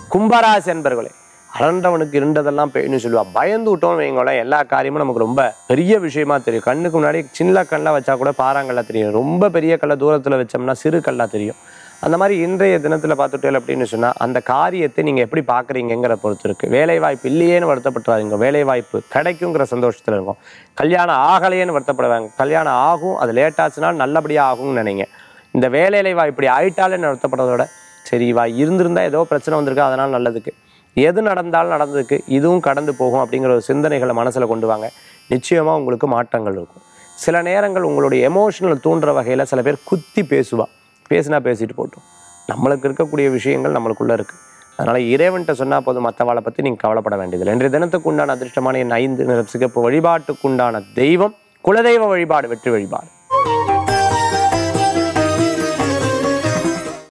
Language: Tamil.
கும்பராசி என்பர்களே, அரண்டவனுக்கு இருண்டதெல்லாம் பேய்னு சொல்லுவா. பயந்து விட்டோம்னு வைங்களேன், எல்லா காரியமும் நமக்கு ரொம்ப பெரிய விஷயமா தெரியும். கண்ணுக்கு முன்னாடி சின்ன கல்லை வச்சா கூட பாறாங்கல்ல தெரியும், ரொம்ப பெரிய கல்லை தூரத்தில் வச்சோம்னா சிறு கல்லா தெரியும். அந்த மாதிரி இன்றைய தினத்தில் பார்த்துட்டேன் அப்படின்னு சொன்னால் அந்த காரியத்தை நீங்கள் எப்படி பார்க்குறீங்கிற பொறுத்து இருக்குது. வேலைவாய்ப்பு இல்லையேன்னு வருத்தப்பட்டுறாதீங்க, வேலைவாய்ப்பு கிடைக்குங்கிற சந்தோஷத்தில் இருக்கும். கல்யாணம் ஆகலையேன்னு வருத்தப்படுவாங்க, கல்யாணம் ஆகும், அது லேட்டாச்சுன்னா நல்லபடியாக ஆகும்னு நினைங்க. இந்த வேலையிலைவா இப்படி ஆயிட்டாலே வருத்தப்படுறதோட சரி வா இருந்திருந்தால் ஏதோ பிரச்சனை வந்திருக்கு, அதனால் நல்லதுக்கு, எது நடந்தாலும் நடந்ததுக்கு, இதுவும் கடந்து போகும் அப்படிங்கிற ஒரு சிந்தனைகளை மனசில் கொண்டு வாங்க. நிச்சயமாக உங்களுக்கு மாற்றங்கள் இருக்கும். சில நேரங்கள் உங்களுடைய எமோஷனல் தூண்டுற வகையில் சில பேர் குத்தி பேசினா பேசிட்டு போட்டோம், நம்மளுக்கு இருக்கக்கூடிய விஷயங்கள் நம்மளுக்குள்ளே இருக்குது. அதனால் இறைவன்கிட்ட சொன்னால் போதும், மற்றவாளை பற்றி நீங்கள் கவலைப்பட வேண்டியதில்லை. இன்றைய தினத்துக்கு உண்டான அதிர்ஷ்டமான என் 5 நிறம் சிகப்பு. வழிபாட்டுக்குண்டான தெய்வம் குலதெய்வ வழிபாடு, வெற்றி வழிபாடு.